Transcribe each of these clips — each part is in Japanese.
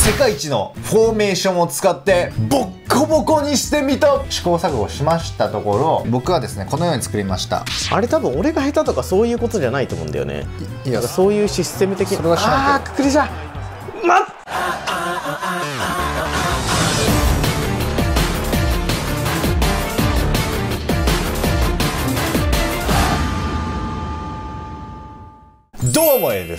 世界一のフォーメーションを使ってボッコボコにしてみた。試行錯誤しましたところ、僕はですねこのように作りました。 あれ多分俺が下手とかそういうことじゃないと思うんだよね。 いやそういうシステム的に。 それは知らんけど。 あーくくりじゃどうもです。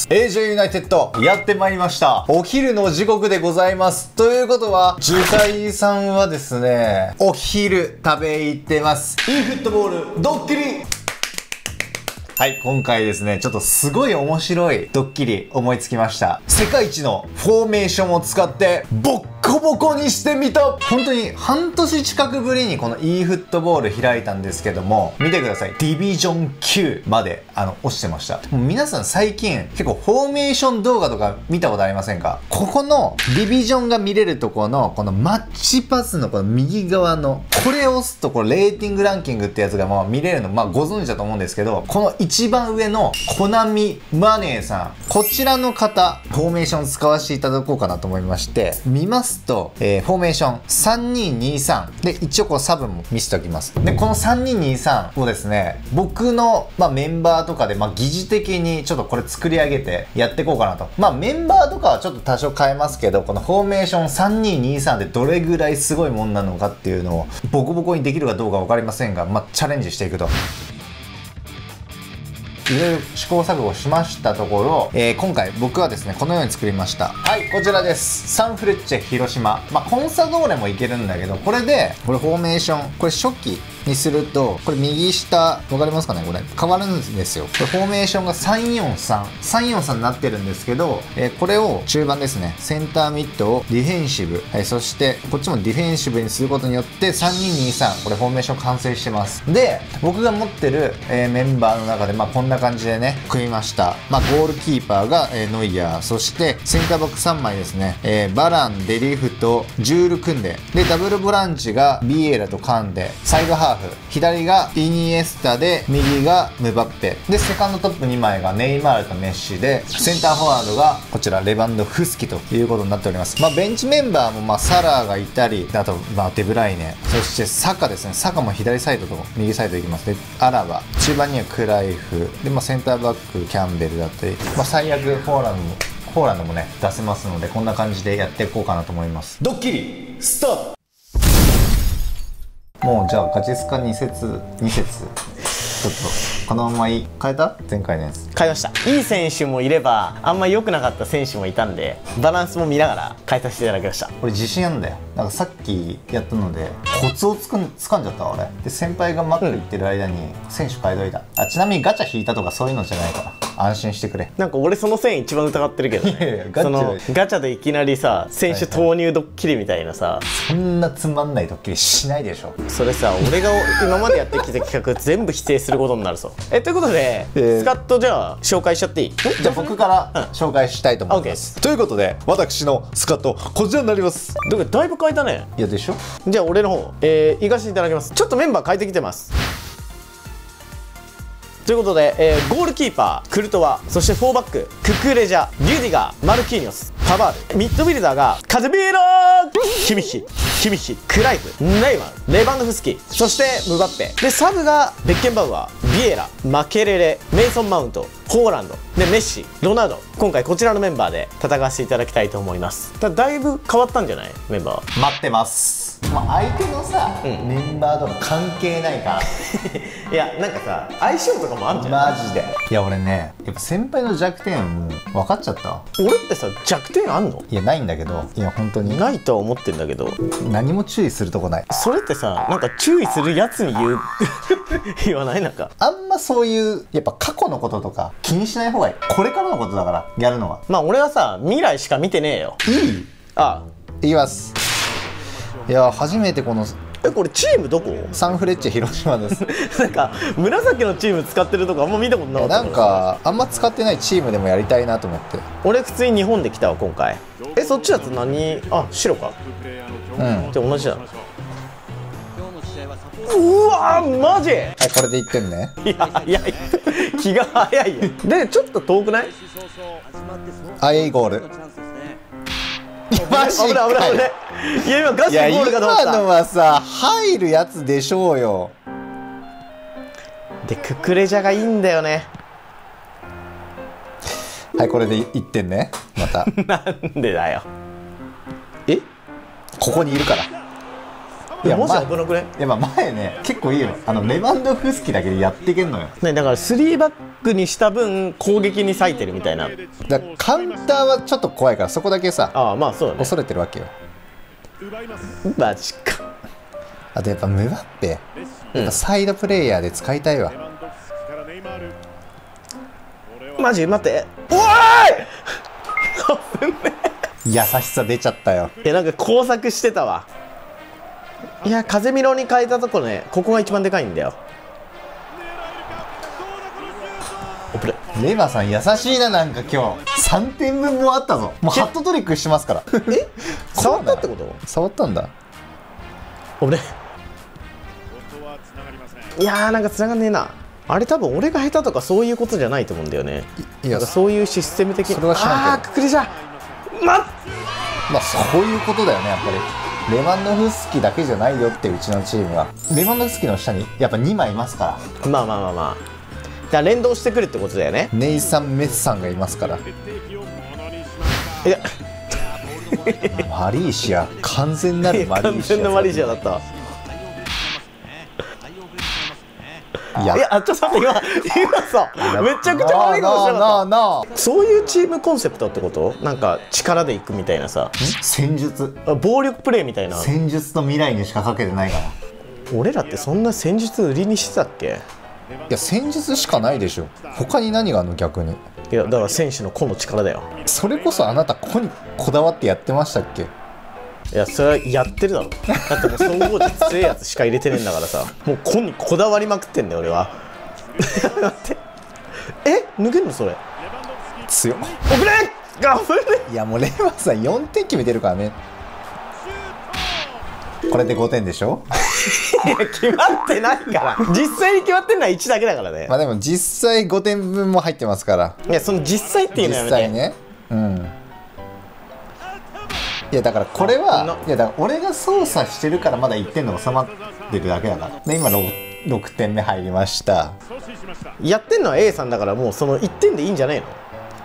エージェユナイテッドやってまいりました。お昼の時刻でございます。ということは、樹海さんはですね、お昼食べ行ってます。いいフットボールドッキリ。はい、今回ですね、ちょっとすごい面白いドッキリ思いつきました。世界一のフォーメーションを使ってボッコボコにしてみた。本当に半年近くぶりにこの e フットボール開いたんですけども、見てください。ディビジョン9まで落ちてました。もう皆さん最近結構フォーメーション動画とか見たことありませんか？ここのディビジョンが見れるところのこのマッチパスのこの右側のこれを押すとこれレーティングランキングってやつが見れるのご存知だと思うんですけど、この一番上のコナミマネーさん、こちらの方フォーメーション使わせていただこうかなと思いまして、見ますと、フォーメーション3223で一応こうサブも見せておきます。でこの3223をですね、僕の、メンバーとかで、疑似的にちょっとこれ作り上げてやっていこうかなと。メンバーとかはちょっと多少変えますけど、このフォーメーション3223でどれぐらいすごいもんなのかっていうのをボコボコにできるかどうか分かりませんが、チャレンジしていくと。いろいろ試行錯誤しましたところ、今回僕はですねこのように作りました。はい、こちらです。サンフレッチェ広島、コンサドーレもいけるんだけど、これでこれフォーメーションこれ初期にするとこれ右下分かりますかね、これ変わるんですよ。これフォーメーションが343になってるんですけど、これを中盤ですね、センターミットをディフェンシブ、そしてこっちもディフェンシブにすることによって3223、これフォーメーション完成してます。で僕が持ってる、メンバーの中でこんな感じでね組みました。ゴールキーパーが、ノイヤー、そしてセンターバック3枚ですね、バラン、デリフとジュール組んで、ダブルボランチがビエラとカンデ、サイドハーフ左がイニエスタで右がムバッペで、セカンドトップ2枚がネイマールとメッシで、センターフォワードがこちらレバンドフスキということになっております。ベンチメンバーもサラーがいたり、あとデブライネ、そしてサカですね、サカも左サイドと右サイドいきます。でアラバ、中盤にはクライフで、センターバックキャンベルだったり、最悪ポーランドもね出せますので、こんな感じでやっていこうかなと思います。ドッキリスタート。もうじゃあガチスカ2節ちょっとこのまま変えた？前回のやつ変えました。いい選手もいればあんま良くなかった選手もいたんで、バランスも見ながら変えさせていただきました。 俺自信あるんだよ。さっきやったのでコツをつかんじゃったわ俺で、先輩がマック行ってる間に選手変えといた。ちなみにガチャ引いたとかそういうのじゃないから安心してくれ。 俺その線一番疑ってるけどね。いやいやガチャでいきなりさ、選手投入ドッキリみたいなさ、 そんなつまんないドッキリしないでしょ。 それさ、俺が今までやってきた企画全部否定することになるぞ。ということで、スカッとじゃあ紹介しちゃっていい？ じゃあ僕から紹介したいと思います。ということで私のスカッとこちらになります。 だいぶ変えたね。 いやでしょ。 じゃあ俺の方、行かせていただきます。ちょっとメンバー変えてきてます。ということで、ゴールキーパークルトワ、そして4バックククレジャ、リュディガー、マルキーニョス、パバール、ミッドフィルダーがカゼミーロ、キミヒ、クライフ、ネイマール、レバンドフスキ、そしてムバッペで、サブがベッケンバウアー、ビエラ、マケレレ、メイソン・マウント、ホーランドで、メッシ、ロナウド。今回こちらのメンバーで戦わせていただきたいと思います。だいぶ変わったんじゃない？メンバー待ってます。相手のさ、メンバーとか関係ないからいやさ、相性とかもあるじゃんマジで。いや俺ね、やっぱ先輩の弱点もう分かっちゃったわ。 俺ってさ、弱点あんの？ いやないんだけど、いや本当にないとは思ってんだけど、 何も注意するとこない。 それってさ、注意するやつに言わない？ あんまそういうやっぱ過去のこととか気にしない方がいい。これからのことだからやるのは。 俺はさ、未来しか見てねえよ。 いい？いきます。いや初めてこのこれチームどこ？ サンフレッチェ広島です紫のチーム使ってるとこあんま見たことなかった。 あんま使ってないチームでもやりたいなと思って。 俺普通に日本で来たわ今回。そっちだと何？白か。じゃあ同じだ。うわマジ？ これでいってんね。 いや気が早いよ。でちょっと遠くない？ いいゴール。 マジかよ。 危ない危ない危ない。いや今ガチいや、 でゴールかと思っ今のた。 はさ、入るやつでしょうよ。 でククレジャがいいんだよね。 はい、これで1点ね。また。 なんでだよ。えここにいるから。いや、 もしまあ危なくね。 いや、まあ前ね、結構いいよ。レバンドフスキだけでやっていけんのよ。 ね、だから3バックにした分攻撃に割いてるみたいな。 だからカウンターはちょっと怖いから、そこだけさ、 ああまあそうだね。 恐れてるわけよ。 マジか。 あとやっぱムバッペ、やっぱサイドプレイヤーで使いたいわ。 マジ待って。おーい優しさ出ちゃったよ。 いやなんか工作してたわ。いや風見ろに変えたとこね、ここが一番でかいんだよ。おプレレバーさん優しいな。なんか今日3点分もあったぞ。もうハットトリックしてますから。 え触ったってこと？ 触ったんだ。 おプレいやーなんか繋がんねえな。あれ多分俺が下手とかそういうことじゃないと思うんだよね。 いや、 なんかそういうシステム的に。 それは知らんけどあーくくりじゃまあそういうことだよね。やっぱりレバンドフスキだけじゃないよって、うちのチームはレバンドフスキの下にやっぱ2枚いますから。 まあまあまあまあ、だから連動してくるってことだよね。 ネイサン・メッサンがいますから。 いやマリーシア、完全なるマリーシア。 完全なマリーシアだったわ。 いやいやちょっと待って、今さめちゃくちゃ悪いことしてなかった。そういうチームコンセプトってこと？なんか力でいくみたいなさ、 戦術、 暴力プレイみたいな。 戦術と未来にしかかけてないから。い俺らってそんな戦術売りにしてたっけ？ や、戦術しかないでしょ。他に何があるの？逆に。 いやだから選手の個の力だよ。 それこそあなた個にこだわってやってましたっけ？ いやそれはやってるだろ。だってもう総合値強いやつしか入れてねえんだからさ、もう個にこだわりまくってんだよ俺は。待って、抜けるのそれ？ 強っ。 おくれ頑張れ。 いや、もうレバーさん4点決めてるからね。これで5点でしょ。 いや決まってないから実際に決まってんのは1だけだからね。 まあでも実際5点分も入ってますから。 いやその実際っていうのやめて。 実際ね。うん。いやだからこれは、いやだから俺が操作してるからまだ1点で収まってるだけだから。で今 6点目入りました。 やってんのは A さんだからもうその1点でいいんじゃないの？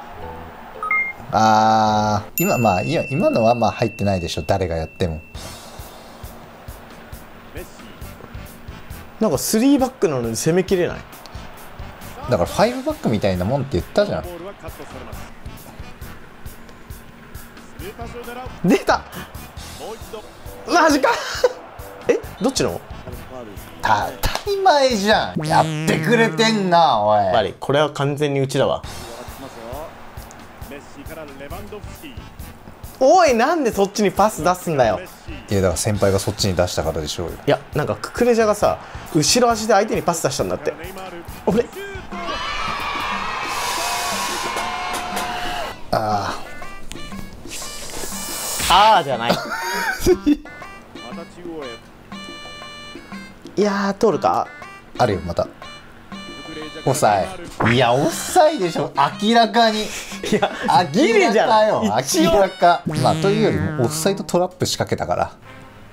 今のはまあ入ってないでしょ、誰がやっても。 なんか3バックなのに攻めきれない。 だから5バックみたいなもんって言ったじゃん。 出たマジかどっちの？ 当たり前じゃん。やってくれてんなおい。 やっぱりこれは完全にうちだわ。おいなんでそっちにパス出すんだよ。 いやだから先輩がそっちに出したからでしょうよ。 いやなんかククレジャがさ後ろ足で相手にパス出したんだって。おれあーじゃないいやー通るか。 あるよまた。オフサイ。いやオフサイでしょ、明らかに。 いやギリじゃない明らか。まあというよりもオフサイドトラップ仕掛けたから。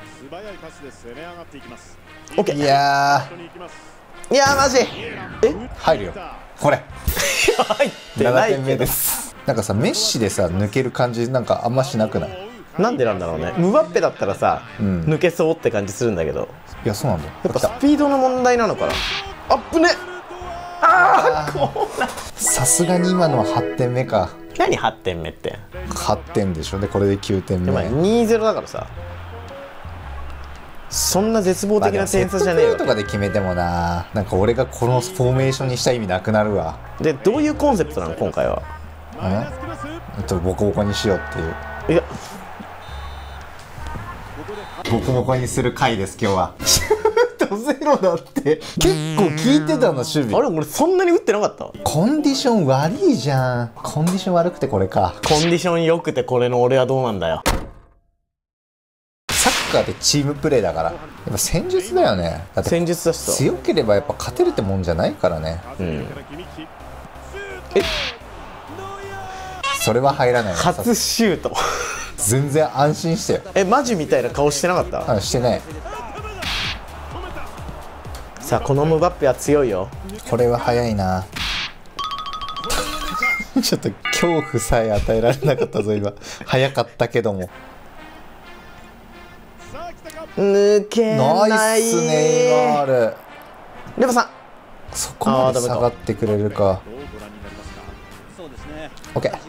オッケー。 いやマジ入るよこれ。 入ってな 7点目いけど。 ですなんかさメッシでさ抜ける感じなんかあんましなくない？ なんでなんだろうね。ムバッペだったらさ、抜けそうって感じするんだけど、 いやそうなんだよ。 やっぱスピードの問題なのかな。あっぶね。 さすがに今のは8点目か。 何8点目って。 8点でしょ。でこれで9点目。 でも 2-0 だからさ、そんな絶望的な点差じゃねえよ。 とかで決めてもな、なんか俺がこのフォーメーションにした意味なくなるわ。 でどういうコンセプトなの今回は？ ボコボコにしようっていう。 いやボコボコにする回です今日は。シュートゼロだって。結構効いてたの守備。 あれ俺そんなに打ってなかった？ コンディション悪いじゃん。コンディション悪くてこれか。 コンディション良くてこれの俺はどうなんだよ。 サッカーってチームプレーだからやっぱ戦術だよね。だって戦術だしさ、 強ければやっぱ勝てるってもんじゃないからね。それは入らないよ。 初シュート全然安心してよ。 え、マジみたいな顔してなかった？ あ、してない。 さあこのムバッペは強いよ。 これは早いな。ちょっと恐怖さえ与えられなかったぞ今。早かったけども。 抜けない。 ナイスネイマール。 レバさん、 そこまで下がってくれるか。オッケー。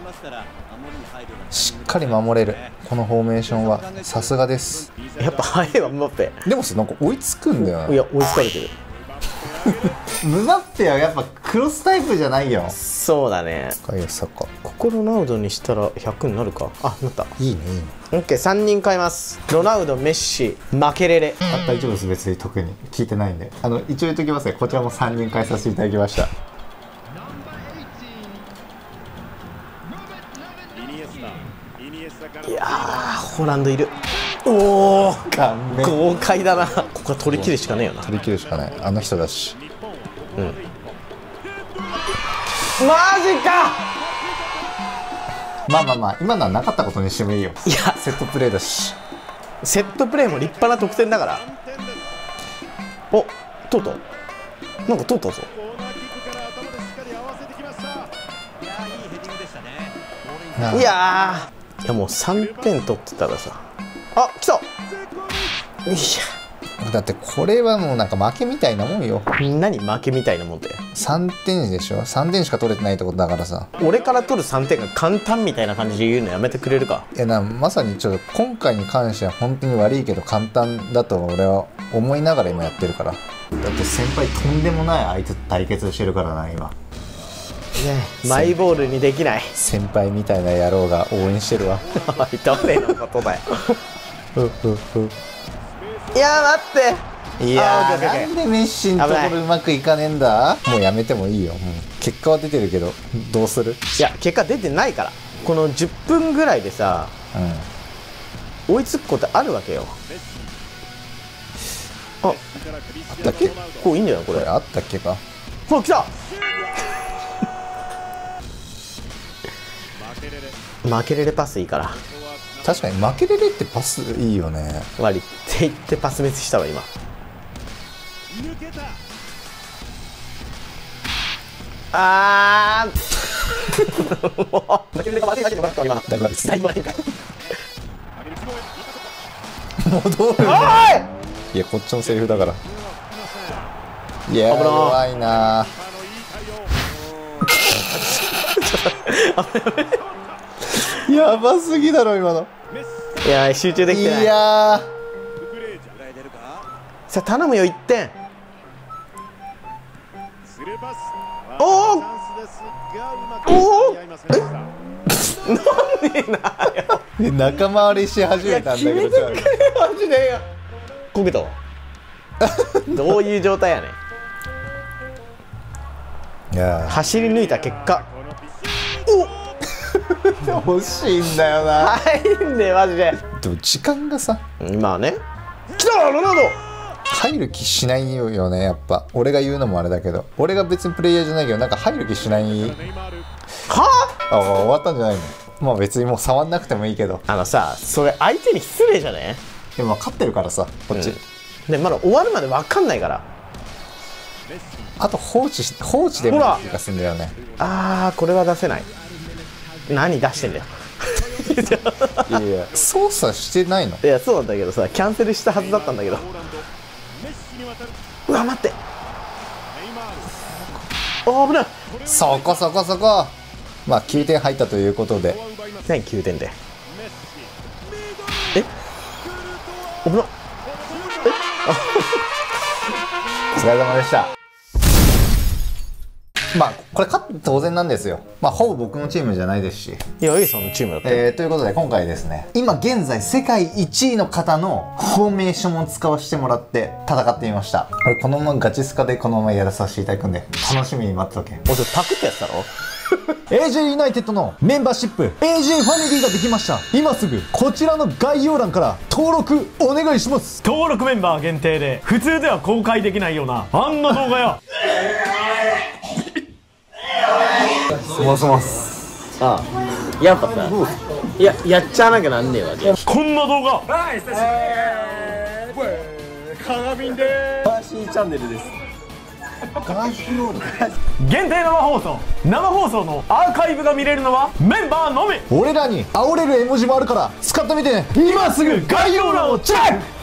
しっかり守れるこのフォーメーションはさすがです。 やっぱ早いわムバッペ。 でもさ、なんか追いつくんだよな。 いや追いつかれてる。 ムバッペはやっぱクロスタイプじゃないよ。 そうだね。ここロナウドにしたら100になるか。あ、なった。 いいねいいね。 オッケー、3人変えます。ロナウド、メッシ、マケレレ。 あ、大丈夫です。別に特に聞いてないんで。一応言っときますね。こちらも3人変えさせていただきました。 いやー、ホランドいる。おお、豪快だな。ここは取り切るしかねえよな。 取り切るしかない。あの人だし。 うん。マジか。 まあまあまあ、今のはなかったことにしてもいいよ。 いや、 セットプレーだし。 セットプレーも立派な得点だから。お、とうとうなんか通ったぞ。いやー、いやもう3点取ってたらさ。あ、来た。よいしょ。 だってこれはもうなんか負けみたいなもんよ。 何負けみたいなもんで。 3点でしょ。3点しか取れてないってことだからさ。 俺から取る3点が簡単みたいな感じで言うのやめてくれるか。 いやまさにちょっと今回に関しては本当に悪いけど簡単だと俺は思いながら今やってるから。だって先輩とんでもない相手と対決してるからな今。 マイボールにできない先輩みたいな野郎が応援してるわ。 誰のことだよ。いや待って。 いやなんでメッシのところうまくいかねえんだ。もうやめてもいいよ。結果は出てるけどどうする。 いや結果出てないから。この10分ぐらいでさ、追いつくことあるわけよ。あったっけ。 こういいんだよこれ。 あったっけか。 ほら来た。負けれれパスいいから。 確かに負けれれってパスいいよね。 割って言ってパスミスしたわ今。あー負けれれが悪いだけでもらったわ今。だいぶ悪い。だいぶ悪いか。 戻る。いやこっちのセリフだから。いや弱いな。やばすぎだろ今の。 いや集中できてない。 いやさあ頼むよ1点。おおおおなんでなよ。 仲間割れし始めたんだけど。 マジでよ。こけたわ。どういう状態やねん。 いや走り抜いた結果。 欲しいんだよな。 入んねマジで。 でも時間がさ今はね。来たロナウド。 入る気しないよねやっぱ。俺が言うのもあれだけど、俺が別にプレイヤーじゃないけどなんか入る気しない。 はあ、終わったんじゃないの。まあ別にもう触んなくてもいいけど。 さそれ相手に失礼じゃね。 でも勝ってるからさこっち、 でまだ終わるまで分かんないから。 あと放置でもいい気がするんだよね。 あーこれは出せない。何出してんだよ。 いやいや操作してないの。 いやそうなんだけどさ、キャンセルしたはずだったんだけど。うわ待って。あ危ない。 そこまあ9点入ったということで。 何9点で。え危なっ。 お疲れ様でした。まあこれ勝って当然なんですよ。まあほぼ僕のチームじゃないですし。 いや A さんのチームだって。 ということで今回ですね、今現在世界1位の方のフォーメーションを使わせてもらって戦ってみました。これこのままガチスカでこのままやらさせていただくんで楽しみに待ってとけ。 俺パクってやつだろ。 AJ ユナイテッドのメンバーシップ AJ ファミリーができました。今すぐこちらの概要欄から登録お願いします。 登録メンバー限定で普通では公開できないようなあんな動画やすます。 あやっぱさいや、やっちゃわなきゃなんねえわけ。 こんな動画鏡でガーシーチャンネルです。 限定生放送のアーカイブが見れるのはメンバーのみ。 俺らに煽れる絵文字もあるから使ってみてね。 今すぐ概要欄をチェック。